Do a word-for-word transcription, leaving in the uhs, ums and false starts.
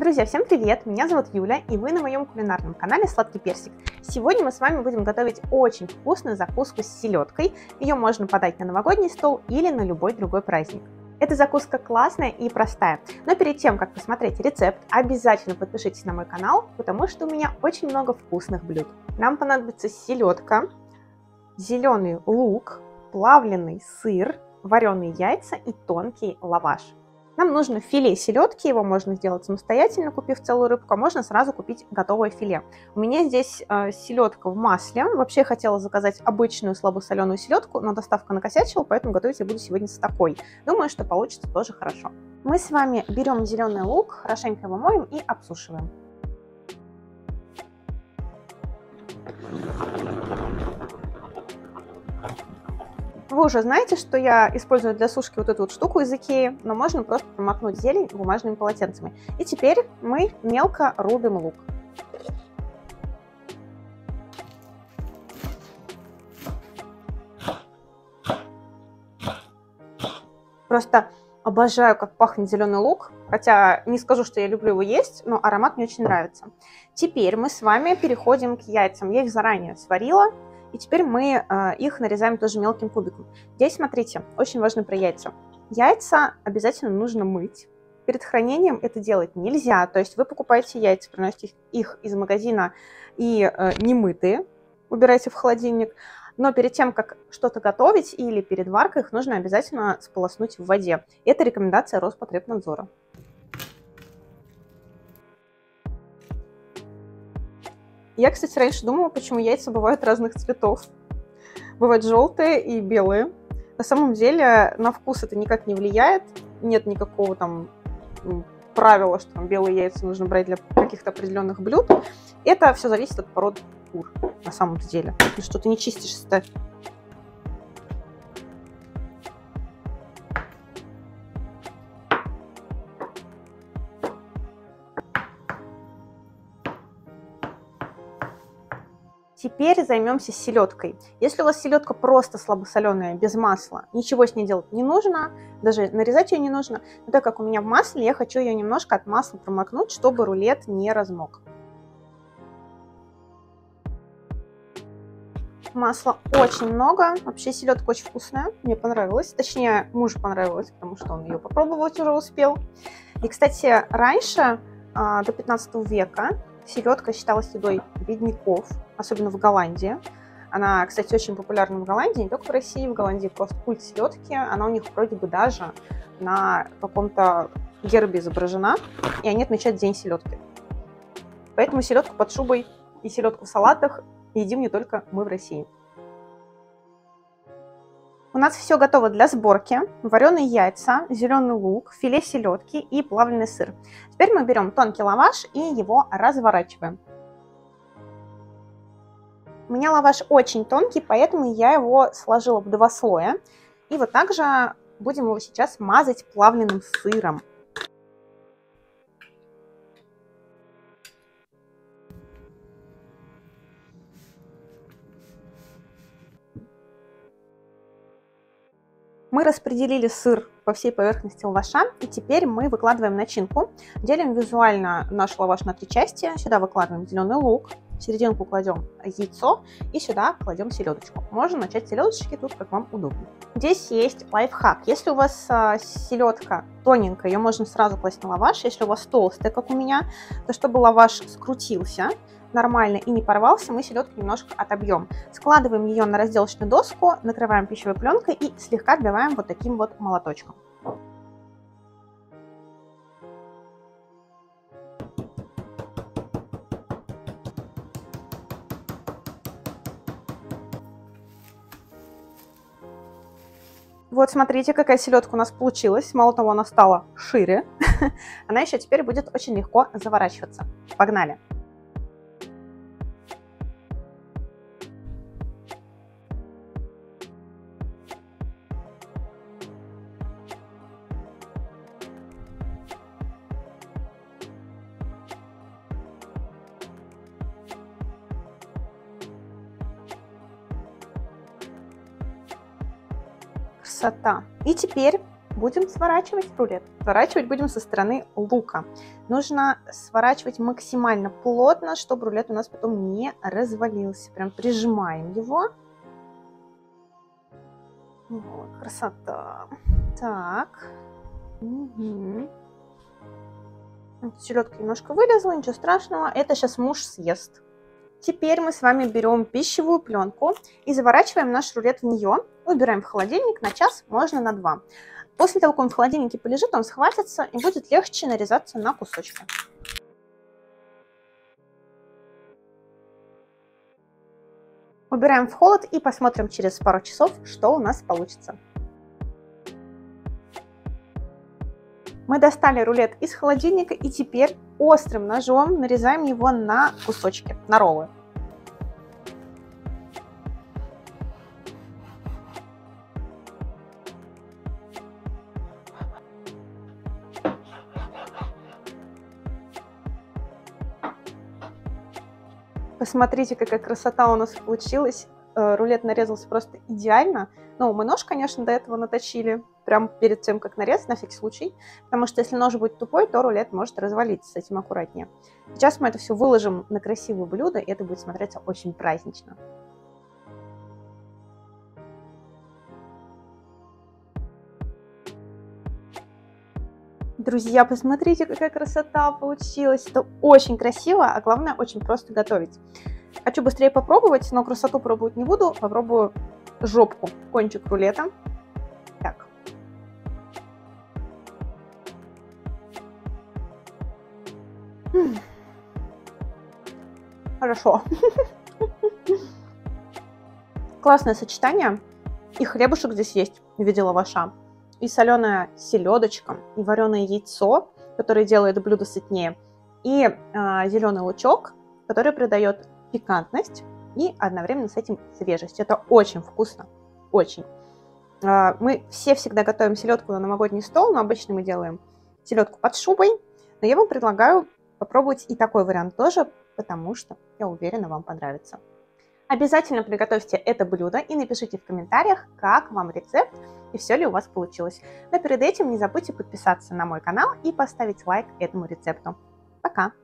Друзья, всем привет! Меня зовут Юля, и вы на моем кулинарном канале Сладкий Персик. Сегодня мы с вами будем готовить очень вкусную закуску с селедкой. Ее можно подать на новогодний стол или на любой другой праздник. Эта закуска классная и простая, но перед тем, как посмотреть рецепт, обязательно подпишитесь на мой канал, потому что у меня очень много вкусных блюд. Нам понадобится селедка, зеленый лук, плавленый сыр, вареные яйца и тонкий лаваш. Нам нужно филе селедки, его можно сделать самостоятельно, купив целую рыбку, а можно сразу купить готовое филе. У меня здесь э, селедка в масле. Вообще я хотела заказать обычную слабосоленую селедку, но доставка накосячила, поэтому готовить я буду сегодня с такой. Думаю, что получится тоже хорошо. Мы с вами берем зеленый лук, хорошенько его моем и обсушиваем. Вы уже знаете, что я использую для сушки вот эту вот штуку из Икеи, но можно просто промокнуть зелень бумажными полотенцами. И теперь мы мелко рубим лук. Просто обожаю, как пахнет зеленый лук, хотя не скажу, что я люблю его есть, но аромат мне очень нравится. Теперь мы с вами переходим к яйцам. Я их заранее сварила. И теперь мы э, их нарезаем тоже мелким кубиком. Здесь, смотрите, очень важно про яйца. Яйца обязательно нужно мыть. Перед хранением это делать нельзя. То есть вы покупаете яйца, приносите их из магазина и э, немытые, убираете в холодильник. Но перед тем, как что-то готовить или перед варкой, их нужно обязательно сполоснуть в воде. Это рекомендация Роспотребнадзора. Я, кстати, раньше думала, почему яйца бывают разных цветов. Бывают желтые и белые. На самом деле на вкус это никак не влияет. Нет никакого там правила, что там белые яйца нужно брать для каких-то определенных блюд. Это все зависит от породы кур на самом деле. Ты что-то не чистишь-то. Теперь займемся селедкой. Если у вас селедка просто слабосоленая, без масла, ничего с ней делать не нужно, даже нарезать ее не нужно. Но так как у меня в масле, я хочу ее немножко от масла промокнуть, чтобы рулет не размок. Масла очень много. Вообще селедка очень вкусная, мне понравилась. Точнее, мужу понравилось, потому что он ее попробовать уже успел. И, кстати, раньше, до пятнадцатого века, селедка считалась едой бедняков, особенно в Голландии. Она, кстати, очень популярна в Голландии, не только в России, в Голландии просто культ селедки. Она у них вроде бы даже на каком-то гербе изображена, и они отмечают День селедки. Поэтому селедку под шубой и селедку в салатах едим не только мы в России. У нас все готово для сборки. Вареные яйца, зеленый лук, филе селедки и плавленый сыр. Теперь мы берем тонкий лаваш и его разворачиваем. У меня лаваш очень тонкий, поэтому я его сложила в два слоя. И вот так же будем его сейчас мазать плавленым сыром. Мы распределили сыр по всей поверхности лаваша, и теперь мы выкладываем начинку. Делим визуально наш лаваш на три части. Сюда выкладываем зеленый лук, в серединку кладем яйцо и сюда кладем селедочку. Можно начать с селедочки, тут как вам удобно. Здесь есть лайфхак. Если у вас а, селедка тоненькая, ее можно сразу класть на лаваш. Если у вас толстая, как у меня, то чтобы лаваш скрутился нормально и не порвался, мы селедку немножко отобьем. Складываем ее на разделочную доску, накрываем пищевой пленкой и слегка отбиваем вот таким вот молоточком. Вот смотрите, какая селедка у нас получилась. Мало того, она стала шире. Она еще теперь будет очень легко заворачиваться. Погнали! Красота! И теперь будем сворачивать рулет. Сворачивать будем со стороны лука. Нужно сворачивать максимально плотно, чтобы рулет у нас потом не развалился. Прям прижимаем его. Вот, красота. Так. Угу. Селедка немножко вылезла, ничего страшного. Это сейчас муж съест. Теперь мы с вами берем пищевую пленку и заворачиваем наш рулет в нее. Убираем в холодильник на час, можно на два. После того, как он в холодильнике полежит, он схватится и будет легче нарезаться на кусочки. Убираем в холод и посмотрим через пару часов, что у нас получится. Мы достали рулет из холодильника и теперь острым ножом нарезаем его на кусочки, на роллы. Посмотрите, какая красота у нас получилась. Рулет нарезался просто идеально. Ну, мы нож, конечно, до этого наточили, прямо перед тем, как нарезать, на всякий случай. Потому что если нож будет тупой, то рулет может развалиться, с этим аккуратнее. Сейчас мы это все выложим на красивое блюдо, и это будет смотреться очень празднично. Друзья, посмотрите, какая красота получилась. Это очень красиво, а главное, очень просто готовить. Хочу быстрее попробовать, но красоту пробовать не буду. Попробую жопку, кончик рулета. Так. М-м. Хорошо. Классное сочетание. И хлебушек здесь есть в виде лаваша. И соленая селедочка, и вареное яйцо, которое делает блюдо сытнее, и э, зеленый лучок, который придает пикантность и одновременно с этим свежесть. Это очень вкусно, очень. Э, мы все всегда готовим селедку на новогодний стол, но обычно мы делаем селедку под шубой, но я вам предлагаю попробовать и такой вариант тоже, потому что, я уверена, вам понравится. Обязательно приготовьте это блюдо и напишите в комментариях, как вам рецепт и все ли у вас получилось. Но перед этим не забудьте подписаться на мой канал и поставить лайк этому рецепту. Пока!